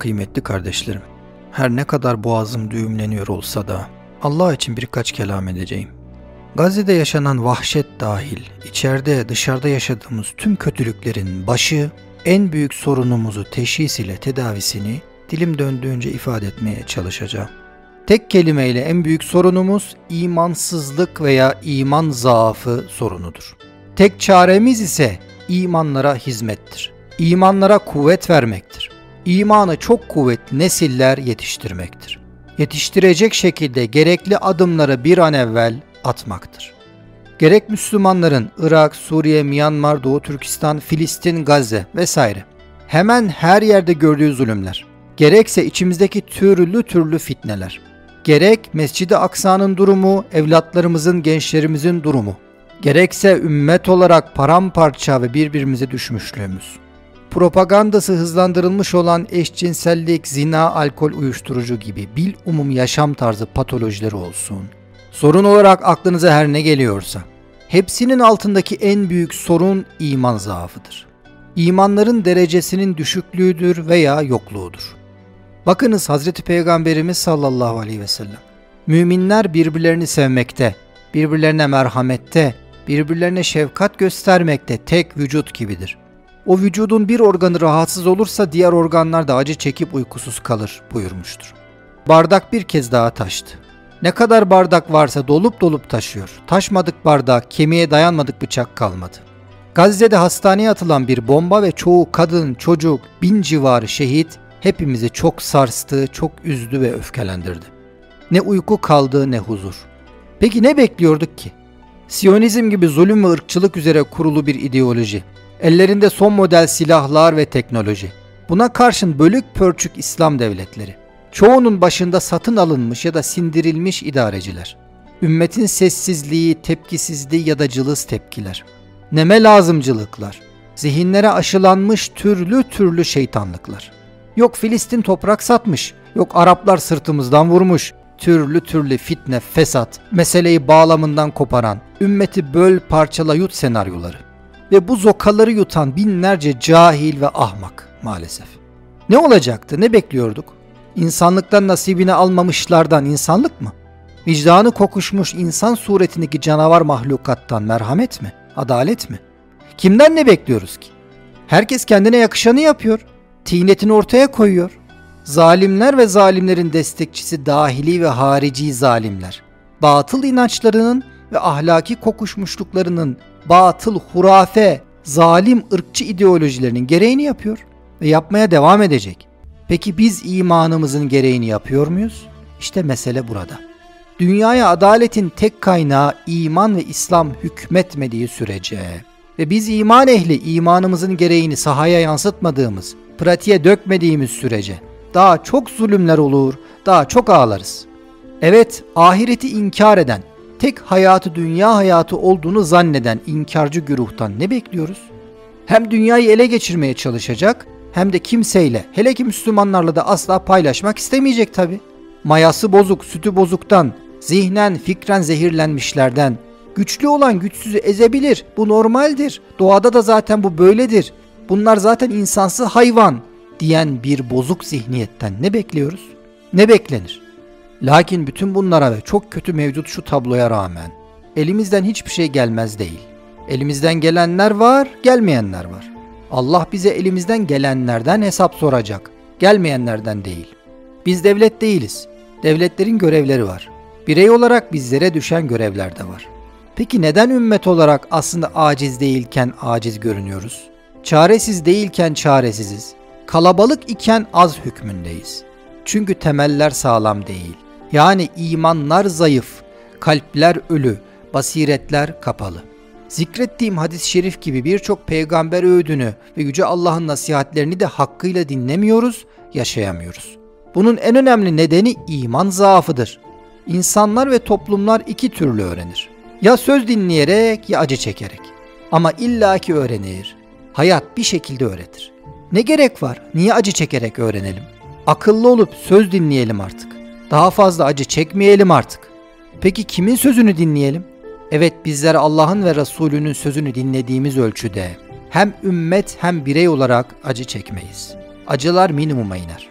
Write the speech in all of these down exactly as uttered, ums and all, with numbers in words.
Kıymetli kardeşlerim, her ne kadar boğazım düğümleniyor olsa da Allah için birkaç kelam edeceğim. Gazze'de yaşanan vahşet dahil, içeride dışarıda yaşadığımız tüm kötülüklerin başı, en büyük sorunumuzu teşhis ile tedavisini dilim döndüğünce ifade etmeye çalışacağım. Tek kelimeyle en büyük sorunumuz imansızlık veya iman zaafı sorunudur. Tek çaremiz ise imanlara hizmettir. İmanlara kuvvet vermektir. İmanı çok kuvvetli nesiller yetiştirmektir. Yetiştirecek şekilde gerekli adımları bir an evvel atmaktır. Gerek Müslümanların Irak, Suriye, Myanmar, Doğu Türkistan, Filistin, Gazze vesaire hemen her yerde gördüğü zulümler, gerekse içimizdeki türlü türlü fitneler, gerek Mescid-i Aksa'nın durumu, evlatlarımızın, gençlerimizin durumu, gerekse ümmet olarak paramparça ve birbirimize düşmüşlüğümüz, propagandası hızlandırılmış olan eşcinsellik, zina, alkol, uyuşturucu gibi bilumum yaşam tarzı patolojileri olsun. Sorun olarak aklınıza her ne geliyorsa, hepsinin altındaki en büyük sorun iman zaafıdır. İmanların derecesinin düşüklüğüdür veya yokluğudur. Bakınız Hazreti Peygamberimiz sallallahu aleyhi ve sellem, müminler birbirlerini sevmekte, birbirlerine merhamette, birbirlerine şefkat göstermekte tek vücut gibidir. O vücudun bir organı rahatsız olursa diğer organlar da acı çekip uykusuz kalır buyurmuştur. Bardak bir kez daha taştı. Ne kadar bardak varsa dolup dolup taşıyor. Taşmadık bardak, kemiğe dayanmadık bıçak kalmadı. Gazze'de hastaneye atılan bir bomba ve çoğu kadın, çocuk, bin civarı şehit hepimizi çok sarstı, çok üzdü ve öfkelendirdi. Ne uyku kaldı ne huzur. Peki ne bekliyorduk ki? Siyonizm gibi zulüm ve ırkçılık üzere kurulu bir ideoloji. Ellerinde son model silahlar ve teknoloji. Buna karşın bölük pörçük İslam devletleri. Çoğunun başında satın alınmış ya da sindirilmiş idareciler. Ümmetin sessizliği, tepkisizliği ya da cılız tepkiler. Neme lazımcılıklar. Zihinlere aşılanmış türlü türlü şeytanlıklar. Yok Filistin toprak satmış, yok Araplar sırtımızdan vurmuş. Türlü türlü fitne, fesat, meseleyi bağlamından koparan, ümmeti böl parçala yut senaryoları. Ve bu zokaları yutan binlerce cahil ve ahmak maalesef. Ne olacaktı, ne bekliyorduk? İnsanlıktan nasibini almamışlardan insanlık mı? Vicdanı kokuşmuş insan suretindeki canavar mahlukattan merhamet mi? Adalet mi? Kimden ne bekliyoruz ki? Herkes kendine yakışanı yapıyor. Tinetini ortaya koyuyor. Zalimler ve zalimlerin destekçisi dahili ve harici zalimler, batıl inançlarının ve ahlaki kokuşmuşluklarının batıl, hurafe, zalim, ırkçı ideolojilerinin gereğini yapıyor ve yapmaya devam edecek. Peki biz imanımızın gereğini yapıyor muyuz? İşte mesele burada. Dünyaya adaletin tek kaynağı iman ve İslam hükmetmediği sürece ve biz iman ehli imanımızın gereğini sahaya yansıtmadığımız, pratiğe dökmediğimiz sürece daha çok zulümler olur, daha çok ağlarız. Evet, ahireti inkar eden, tek hayatı dünya hayatı olduğunu zanneden inkarcı güruhtan ne bekliyoruz? Hem dünyayı ele geçirmeye çalışacak, hem de kimseyle, hele ki Müslümanlarla da asla paylaşmak istemeyecek tabi. Mayası bozuk, sütü bozuktan, zihnen, fikren zehirlenmişlerden, güçlü olan güçsüzü ezebilir, bu normaldir, doğada da zaten bu böyledir, bunlar zaten insansı hayvan diyen bir bozuk zihniyetten ne bekliyoruz? Ne beklenir? Lakin bütün bunlara ve çok kötü mevcut şu tabloya rağmen elimizden hiçbir şey gelmez değil. Elimizden gelenler var, gelmeyenler var. Allah bize elimizden gelenlerden hesap soracak, gelmeyenlerden değil. Biz devlet değiliz. Devletlerin görevleri var. Birey olarak bizlere düşen görevler de var. Peki neden ümmet olarak aslında aciz değilken aciz görünüyoruz? Çaresiz değilken çaresiziz. Kalabalık iken az hükmündeyiz. Çünkü temeller sağlam değil. Yani imanlar zayıf, kalpler ölü, basiretler kapalı. Zikrettiğim hadis-i şerif gibi birçok peygamber öğüdünü ve Yüce Allah'ın nasihatlerini de hakkıyla dinlemiyoruz, yaşayamıyoruz. Bunun en önemli nedeni iman zaafıdır. İnsanlar ve toplumlar iki türlü öğrenir. Ya söz dinleyerek ya acı çekerek. Ama illaki öğrenir. Hayat bir şekilde öğretir. Ne gerek var? Niye acı çekerek öğrenelim? Akıllı olup söz dinleyelim artık. Daha fazla acı çekmeyelim artık. Peki kimin sözünü dinleyelim? Evet, bizler Allah'ın ve Resulünün sözünü dinlediğimiz ölçüde hem ümmet hem birey olarak acı çekmeyiz. Acılar minimuma iner.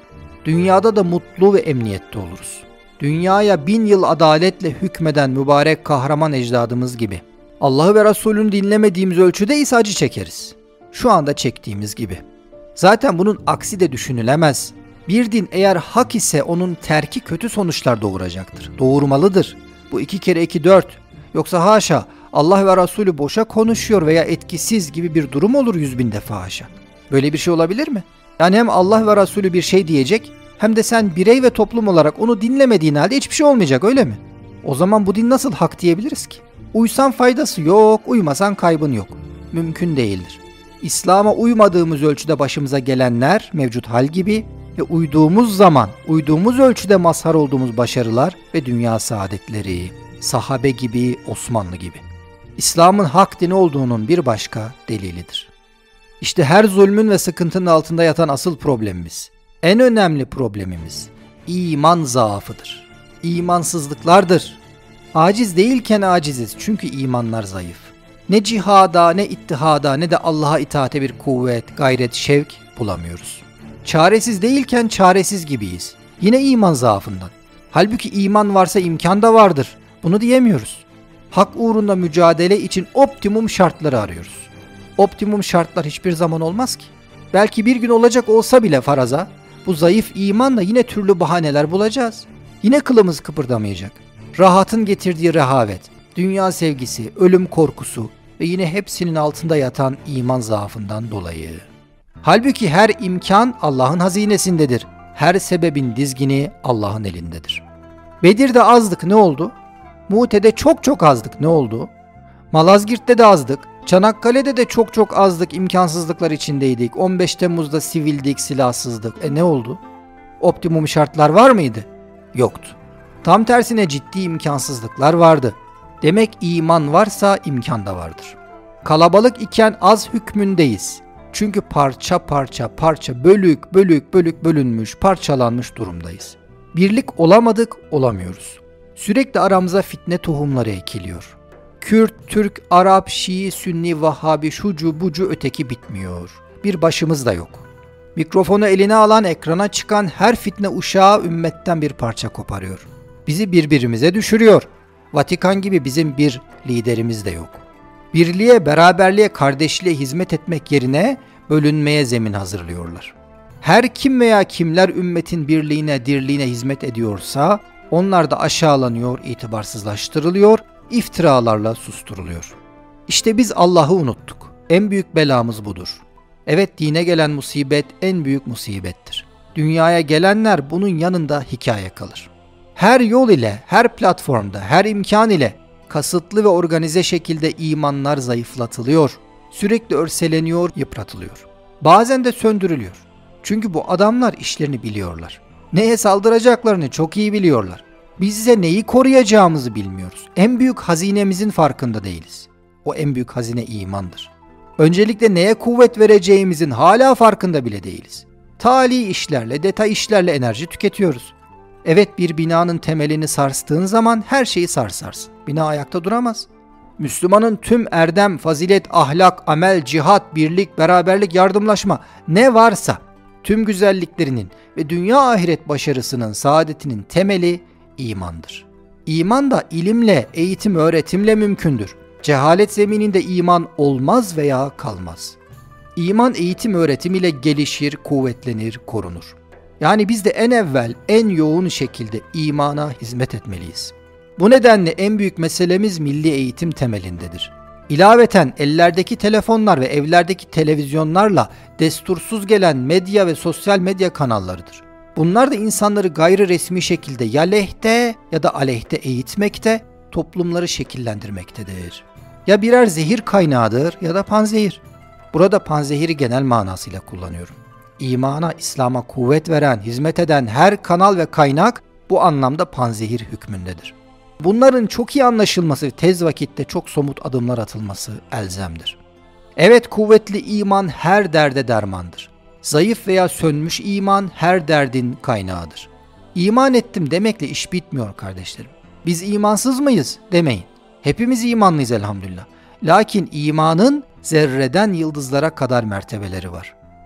Dünyada da mutlu ve emniyette oluruz. Dünyaya bin yıl adaletle hükmeden mübarek kahraman ecdadımız gibi. Allah'ı ve Resulünü dinlemediğimiz ölçüde ise acı çekeriz. Şu anda çektiğimiz gibi. Zaten bunun aksi de düşünülemez. Bir din eğer hak ise onun terki kötü sonuçlar doğuracaktır. Doğurmalıdır. Bu iki kere iki dört. Yoksa haşa Allah ve Resulü boşa konuşuyor veya etkisiz gibi bir durum olur yüz bin defa haşa. Böyle bir şey olabilir mi? Yani hem Allah ve Resulü bir şey diyecek hem de sen birey ve toplum olarak onu dinlemediğin halde hiçbir şey olmayacak, öyle mi? O zaman bu din nasıl hak diyebiliriz ki? Uysan faydası yok, uymasan kaybın yok. Mümkün değildir. İslam'a uymadığımız ölçüde başımıza gelenler mevcut hal gibi ve uyduğumuz zaman, uyduğumuz ölçüde mazhar olduğumuz başarılar ve dünya saadetleri, sahabe gibi, Osmanlı gibi. İslam'ın hak dini olduğunun bir başka delilidir. İşte her zulmün ve sıkıntının altında yatan asıl problemimiz, en önemli problemimiz iman zaafıdır. İmansızlıklardır. Aciz değilken aciziz çünkü imanlar zayıf. Ne cihada, ne ittihada, ne de Allah'a itaate bir kuvvet, gayret, şevk bulamıyoruz. Çaresiz değilken çaresiz gibiyiz. Yine iman zaafından. Halbuki iman varsa imkan da vardır. Bunu diyemiyoruz. Hak uğrunda mücadele için optimum şartları arıyoruz. Optimum şartlar hiçbir zaman olmaz ki. Belki bir gün olacak olsa bile faraza, bu zayıf imanla yine türlü bahaneler bulacağız. Yine kılımız kıpırdamayacak. Rahatın getirdiği rehavet, dünya sevgisi, ölüm korkusu ve yine hepsinin altında yatan iman zaafından dolayı. Halbuki her imkan Allah'ın hazinesindedir. Her sebebin dizgini Allah'ın elindedir. Bedir'de azdık, ne oldu? Mu'te'de çok çok azdık, ne oldu? Malazgirt'te de azdık. Çanakkale'de de çok çok azdık, imkansızlıklar içindeydik. on beş Temmuz'da sivildik, silahsızdık. E ne oldu? Optimum şartlar var mıydı? Yoktu. Tam tersine ciddi imkansızlıklar vardı. Demek iman varsa imkan da vardır. Kalabalık iken az hükmündeyiz. Çünkü parça parça parça bölük bölük bölük bölünmüş, parçalanmış durumdayız. Birlik olamadık, olamıyoruz. Sürekli aramıza fitne tohumları ekiliyor. Kürt, Türk, Arap, Şii, Sünni, Vahhabi, şucu, bucu öteki bitmiyor. Bir başımız da yok. Mikrofonu eline alan, ekrana çıkan her fitne uşağı ümmetten bir parça koparıyor. Bizi birbirimize düşürüyor. Vatikan gibi bizim bir liderimiz de yok. Birliğe, beraberliğe, kardeşliğe hizmet etmek yerine bölünmeye zemin hazırlıyorlar. Her kim veya kimler ümmetin birliğine, dirliğine hizmet ediyorsa onlar da aşağılanıyor, itibarsızlaştırılıyor, iftiralarla susturuluyor. İşte biz Allah'ı unuttuk. En büyük belamız budur. Evet, dine gelen musibet en büyük musibettir. Dünyaya gelenler bunun yanında hikaye kalır. Her yol ile, her platformda, her imkan ile kasıtlı ve organize şekilde imanlar zayıflatılıyor, sürekli örseleniyor, yıpratılıyor. Bazen de söndürülüyor. Çünkü bu adamlar işlerini biliyorlar. Neye saldıracaklarını çok iyi biliyorlar. Biz ise neyi koruyacağımızı bilmiyoruz. En büyük hazinemizin farkında değiliz. O en büyük hazine imandır. Öncelikle neye kuvvet vereceğimizin hala farkında bile değiliz. Tali işlerle, detay işlerle enerji tüketiyoruz. Evet, bir binanın temelini sarstığın zaman her şeyi sarsarsın. Bina ayakta duramaz. Müslümanın tüm erdem, fazilet, ahlak, amel, cihat, birlik, beraberlik, yardımlaşma ne varsa tüm güzelliklerinin ve dünya ahiret başarısının, saadetinin temeli imandır. İman da ilimle, eğitim, öğretimle mümkündür. Cehalet zemininde iman olmaz veya kalmaz. İman eğitim, öğretim ile gelişir, kuvvetlenir, korunur. Yani biz de en evvel, en yoğun şekilde imana hizmet etmeliyiz. Bu nedenle en büyük meselemiz milli eğitim temelindedir. İlaveten ellerdeki telefonlar ve evlerdeki televizyonlarla destursuz gelen medya ve sosyal medya kanallarıdır. Bunlar da insanları gayri resmi şekilde ya lehte ya da aleyhte eğitmekte, toplumları şekillendirmektedir. Ya birer zehir kaynağıdır ya da panzehir. Burada panzehiri genel manasıyla kullanıyorum. İmana, İslam'a kuvvet veren, hizmet eden her kanal ve kaynak bu anlamda panzehir hükmündedir. Bunların çok iyi anlaşılması ve tez vakitte çok somut adımlar atılması elzemdir. Evet, kuvvetli iman her derde dermandır. Zayıf veya sönmüş iman her derdin kaynağıdır. İman ettim demekle iş bitmiyor kardeşlerim. Biz imansız mıyız demeyin. Hepimiz imanlıyız elhamdülillah. Lakin imanın zerreden yıldızlara kadar mertebeleri var.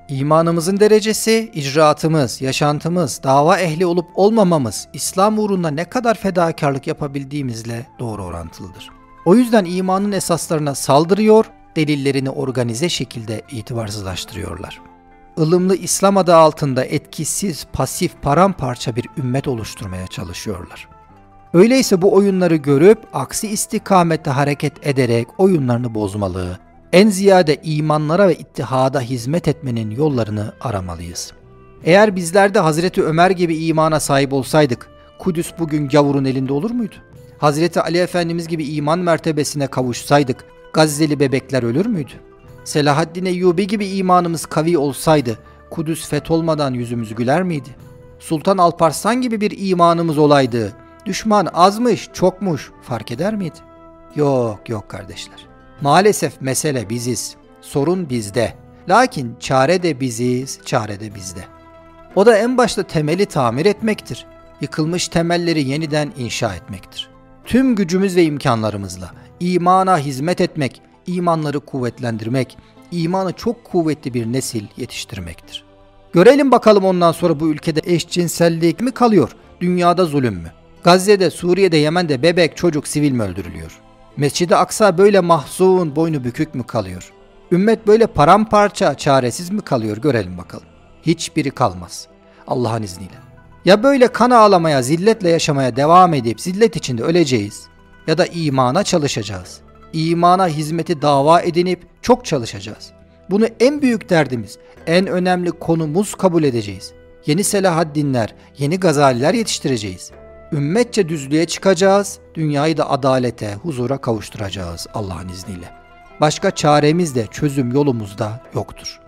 İmanımızın derecesi, icraatımız, yaşantımız, dava ehli olup olmamamız, İslam uğrunda ne kadar fedakarlık yapabildiğimizle doğru orantılıdır. O yüzden imanın esaslarına saldırıyor, delillerini organize şekilde itibarsızlaştırıyorlar. Ilımlı İslam adı altında etkisiz, pasif, paramparça bir ümmet oluşturmaya çalışıyorlar. Öyleyse bu oyunları görüp aksi istikamette hareket ederek oyunlarını bozmalı, en ziyade imanlara ve ittihada hizmet etmenin yollarını aramalıyız. Eğer bizler de Hazreti Ömer gibi imana sahip olsaydık, Kudüs bugün gavurun elinde olur muydu? Hazreti Ali Efendimiz gibi iman mertebesine kavuşsaydık, Gazze'li bebekler ölür müydü? Selahaddin Eyyubi gibi imanımız kavi olsaydı, Kudüs fetholmadan yüzümüz güler miydi? Sultan Alparslan gibi bir imanımız olaydı, düşman azmış, çokmuş fark eder miydi? Yok yok kardeşler. Maalesef mesele biziz, sorun bizde. Lakin çare de biziz, çare de bizde. O da en başta temeli tamir etmektir. Yıkılmış temelleri yeniden inşa etmektir. Tüm gücümüz ve imkanlarımızla imana hizmet etmek, imanları kuvvetlendirmek, imanı çok kuvvetli bir nesil yetiştirmektir. Görelim bakalım ondan sonra bu ülkede eşcinsellik mi kalıyor, dünyada zulüm mü? Gazze'de, Suriye'de, Yemen'de bebek, çocuk, sivil mi öldürülüyor? Mescid-i Aksa böyle mahzun, boynu bükük mü kalıyor? Ümmet böyle paramparça, çaresiz mi kalıyor? Görelim bakalım. Hiçbiri kalmaz. Allah'ın izniyle. Ya böyle kan ağlamaya, zilletle yaşamaya devam edip zillet içinde öleceğiz ya da imana çalışacağız. İmana hizmeti dava edinip çok çalışacağız. Bunu en büyük derdimiz, en önemli konumuz kabul edeceğiz. Yeni Selahaddinler, yeni Gazaliler yetiştireceğiz. Ümmetçe düzlüğe çıkacağız, dünyayı da adalete, huzura kavuşturacağız Allah'ın izniyle. Başka çaremiz de, çözüm yolumuz da yoktur.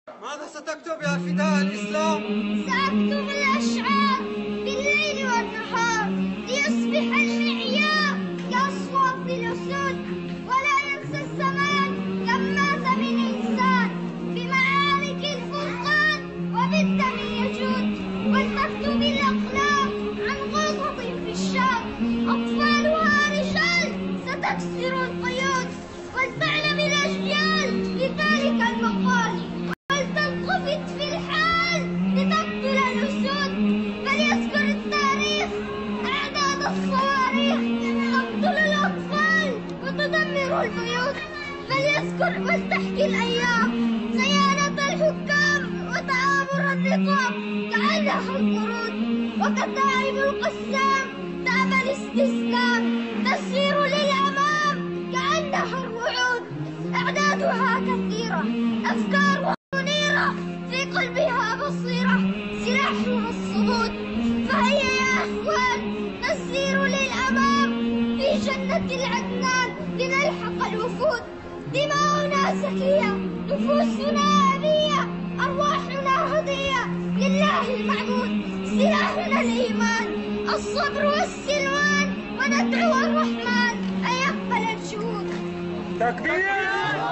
وتحكي الأيام خيانة الحكام وتآمر النقاب كأنها القرود وكتائب القسام تأبى الاستسلام تسير للأمام كأنها الرعود أعدادها كثيرة أفكارها منيرة في قلبها بصيرة سلاحها الصمود فهيا يا أخوان نسير للأمام في جنة العدنان لنلحق الوفود دماؤنا زكية نفوسنا أبية أرواحنا هدية لله المعبود سلاحنا الإيمان الصبر والسلوان وندعو الرحمن أن يقبل الجهود. تكبير.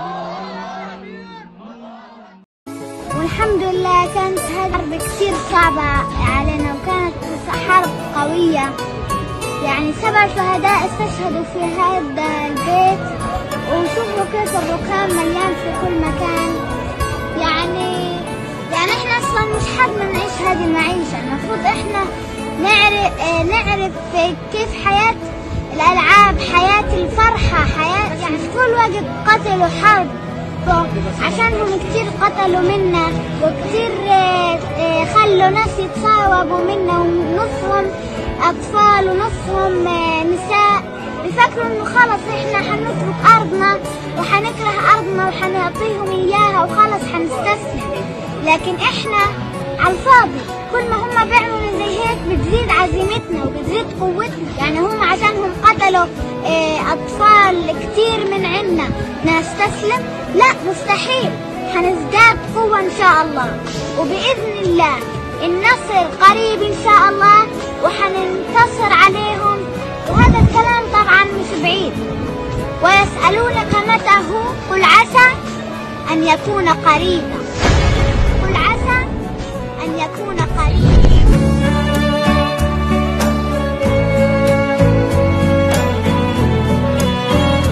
والحمد لله كانت هذه الحرب كثير صعبة علينا وكانت حرب قوية، يعني سبع شهداء استشهدوا في هذا البيت وشوفوا كيف الركام مليان في كل مكان. يعني يعني احنا اصلا مش حابين نعيش هذه المعيشة، المفروض احنا نعرف نعرف كيف حياة الالعاب، حياة الفرحة، حياة يعني في كل وقت قتلوا حرب عشانهم كتير قتلوا منا وكتير خلوا ناس يتصاوبوا منا ونصهم اطفال ونصهم نساء بفكروا انه خلص احنا حنترك ارضنا وحنكره ارضنا وحنعطيهم اياها وخلص حنستسلم، لكن احنا على الفاضي. كل ما هم بيعملوا زي هيك بتزيد عزيمتنا وبتزيد قوتنا. يعني هم عشانهم قتلوا اه اطفال كتير من عنا نستسلم؟ لا مستحيل، حنزداد قوة ان شاء الله وباذن الله النصر قريب ان شاء الله وحننتصر عليهم، وهذا الكلام طبعا مش بعيد. ويسألونك متى هو؟ قل عسى أن يكون قريبا، قل عسى أن يكون قريبا.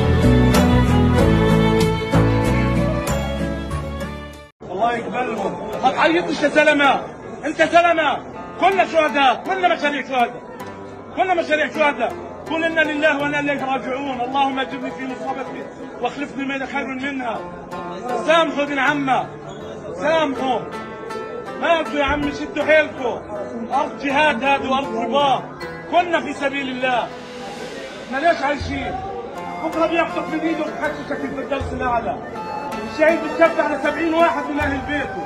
الله يقبلهم. انت زلمه انت زلمه كلنا شهداء كلنا مشاريع شهداء كلنا مشاريع شهداء قل انا لله وانا اليه راجعون اللهم اجرني في مصيبتي واخلفني من خير منها سامحوا ابن عمه سامحوا هاتوا يا عمي شدوا حيلكم ارض جهاد هذه وارض رباط كنا في سبيل الله احنا ليش عايشين بكره بياخذك من ايده وبحششك في الدرس الاعلى الشهيد بتشفع على سبعين واحد من اهل بيته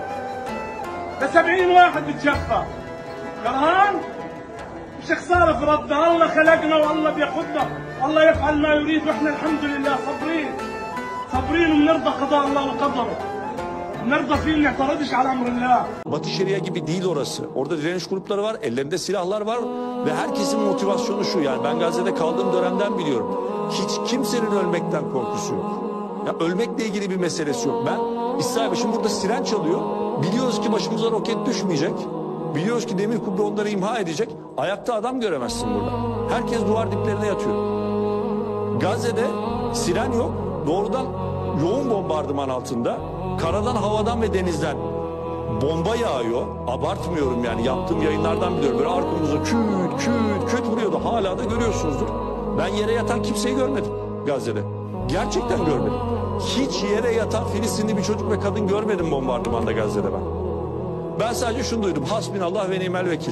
لسبعين واحد بتشفع كرهان مش خساره في ربنا الله خلقنا والله بياخذنا الله يفعل ما يريد واحنا الحمد لله صابرين صابرين وبنرضى قضاء الله وقدره بنرضى فيه ما نعترضش على امر الله. Batı Şeria gibi değil orası. Orada direniş grupları var, ellerinde silahlar var ve herkesin motivasyonu şu, yani ben Gazze'de kaldığım dönemden biliyorum. Hiç kimsenin ölmekten korkusu yok. Ya ölmekle ilgili bir meselesi yok. Ben İsrail başım burada siren çalıyor. Biliyoruz ki başımıza roket düşmeyecek. Biliyoruz ki demir kubbe onları imha edecek. Ayakta adam göremezsin burada. Herkes duvar diplerine yatıyor. Gazze'de siren yok. Doğrudan yoğun bombardıman altında. Karadan, havadan ve denizden bomba yağıyor. Abartmıyorum yani. Yaptığım yayınlardan biliyorum. Böyle arkamıza küt küt küt vuruyordu. Hala da görüyorsunuzdur. Ben yere yatan kimseyi görmedim Gazze'de. Gerçekten görmedim. Hiç yere yatan Filistinli bir çocuk ve kadın görmedim bombardımanda Gazze'de ben. Ben sadece şunu duydum. Hasbinallah ve nimel vekil.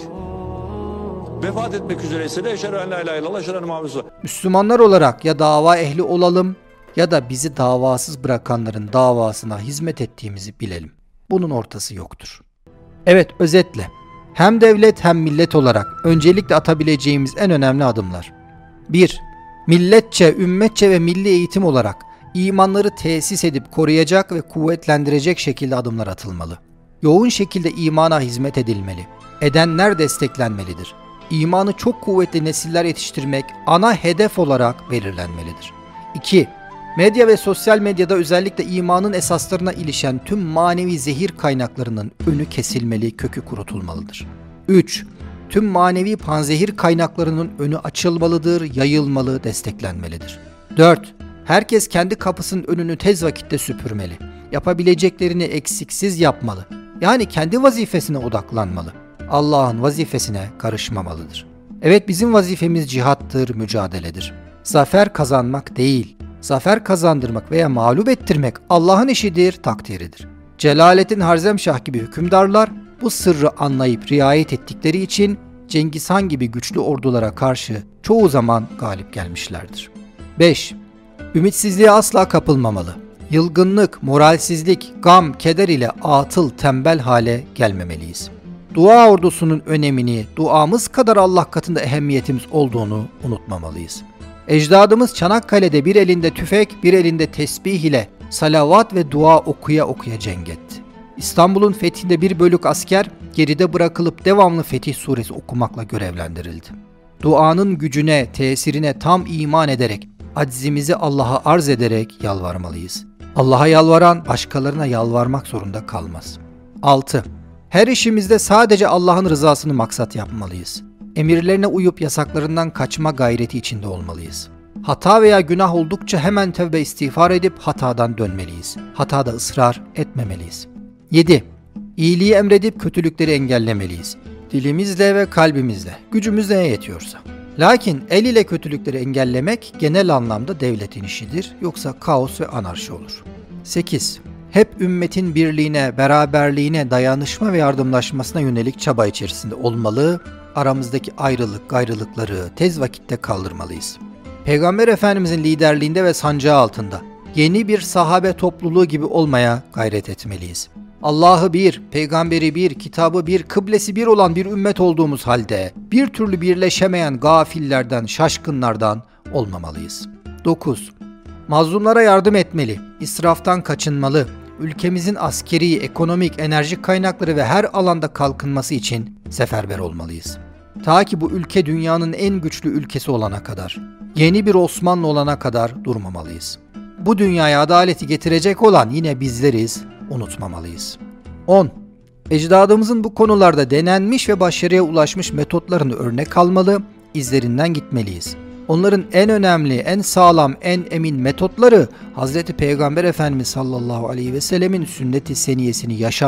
Vefat etmek üzereyse de eşhedü en la ilahe illallah eşhedü enne Muhammeden Resulullah. Müslümanlar olarak ya dava ehli olalım ya da bizi davasız bırakanların davasına hizmet ettiğimizi bilelim. Bunun ortası yoktur. Evet, özetle hem devlet hem millet olarak öncelikle atabileceğimiz en önemli adımlar. bir. Milletçe, ümmetçe ve milli eğitim olarak imanları tesis edip koruyacak ve kuvvetlendirecek şekilde adımlar atılmalı. Yoğun şekilde imana hizmet edilmeli. Edenler desteklenmelidir. İmanı çok kuvvetli nesiller yetiştirmek ana hedef olarak belirlenmelidir. iki. Medya ve sosyal medyada özellikle imanın esaslarına ilişen tüm manevi zehir kaynaklarının önü kesilmeli, kökü kurutulmalıdır. üç. Tüm manevi panzehir kaynaklarının önü açılmalıdır, yayılmalı, desteklenmelidir. dört. Herkes kendi kapısının önünü tez vakitte süpürmeli. Yapabileceklerini eksiksiz yapmalı. Yani kendi vazifesine odaklanmalı. Allah'ın vazifesine karışmamalıdır. Evet, bizim vazifemiz cihattır, mücadeledir. Zafer kazanmak değil, zafer kazandırmak veya mağlup ettirmek Allah'ın işidir, takdiridir. Celaleddin Harzemşah gibi hükümdarlar bu sırrı anlayıp riayet ettikleri için Cengiz Han gibi güçlü ordulara karşı çoğu zaman galip gelmişlerdir. beş. Ümitsizliğe asla kapılmamalı. Yılgınlık, moralsizlik, gam, keder ile atıl, tembel hale gelmemeliyiz. Dua ordusunun önemini, duamız kadar Allah katında ehemmiyetimiz olduğunu unutmamalıyız. Ecdadımız Çanakkale'de bir elinde tüfek, bir elinde tesbih ile salavat ve dua okuya okuya cenk etti. İstanbul'un fethinde bir bölük asker geride bırakılıp devamlı Fetih Suresi okumakla görevlendirildi. Duanın gücüne, tesirine tam iman ederek, aczimizi Allah'a arz ederek yalvarmalıyız. Allah'a yalvaran başkalarına yalvarmak zorunda kalmaz. altı. Her işimizde sadece Allah'ın rızasını maksat yapmalıyız. Emirlerine uyup yasaklarından kaçma gayreti içinde olmalıyız. Hata veya günah oldukça hemen tevbe istiğfar edip hatadan dönmeliyiz. Hatada ısrar etmemeliyiz. yedi. İyiliği emredip kötülükleri engellemeliyiz. Dilimizle ve kalbimizle, gücümüz neye yetiyorsa. Lakin el ile kötülükleri engellemek genel anlamda devletin işidir, yoksa kaos ve anarşi olur. sekiz. Hep ümmetin birliğine, beraberliğine, dayanışma ve yardımlaşmasına yönelik çaba içerisinde olmalı, aramızdaki ayrılık, gayrılıkları tez vakitte kaldırmalıyız. Peygamber Efendimizin liderliğinde ve sancağı altında yeni bir sahabe topluluğu gibi olmaya gayret etmeliyiz. Allah'ı bir, peygamberi bir, kitabı bir, kıblesi bir olan bir ümmet olduğumuz halde bir türlü birleşemeyen gafillerden, şaşkınlardan olmamalıyız. dokuz. Mazlumlara yardım etmeli, israftan kaçınmalı, ülkemizin askeri, ekonomik, enerji kaynakları ve her alanda kalkınması için seferber olmalıyız. Ta ki bu ülke dünyanın en güçlü ülkesi olana kadar, yeni bir Osmanlı olana kadar durmamalıyız. Bu dünyaya adaleti getirecek olan yine bizleriz, unutmamalıyız. on. Ecdadımızın bu konularda denenmiş ve başarıya ulaşmış metotlarını örnek almalı, izlerinden gitmeliyiz. Onların en önemli, en sağlam, en emin metotları Hazreti Peygamber Efendimiz sallallahu aleyhi ve sellemin sünnet-i seniyesini yaşama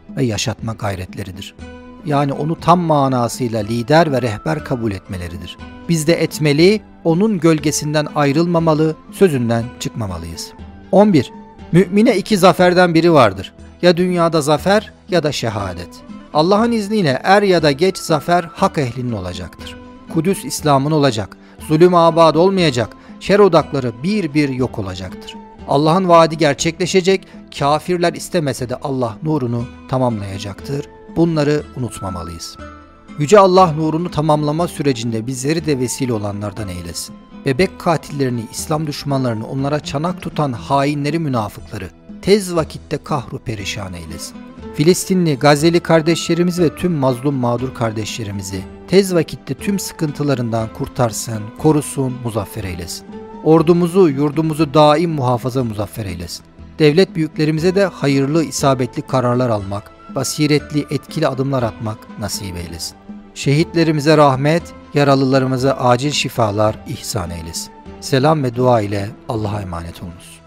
ve yaşatma gayretleridir. Yani onu tam manasıyla lider ve rehber kabul etmeleridir. Biz de etmeli, onun gölgesinden ayrılmamalı, sözünden çıkmamalıyız. on bir. Mümine iki zaferden biri vardır. Ya dünyada zafer ya da şehadet. Allah'ın izniyle er ya da geç zafer hak ehlinin olacaktır. Kudüs İslam'ın olacak. Zulüm abad olmayacak. Şer odakları bir bir yok olacaktır. Allah'ın vaadi gerçekleşecek. Kafirler istemese de Allah nurunu tamamlayacaktır. Bunları unutmamalıyız. Yüce Allah nurunu tamamlama sürecinde bizleri de vesile olanlardan eylesin. Bebek katillerini, İslam düşmanlarını, onlara çanak tutan hainleri, münafıkları tez vakitte kahru perişan eylesin. Filistinli, Gazze'li kardeşlerimiz ve tüm mazlum mağdur kardeşlerimizi tez vakitte tüm sıkıntılarından kurtarsın, korusun, muzaffer eylesin. Ordumuzu, yurdumuzu daim muhafaza muzaffer eylesin. Devlet büyüklerimize de hayırlı, isabetli kararlar almak, basiretli, etkili adımlar atmak nasip eylesin. Şehitlerimize rahmet, yaralılarımıza acil şifalar ihsan eylesin. Selam ve dua ile Allah'a emanet olunuz.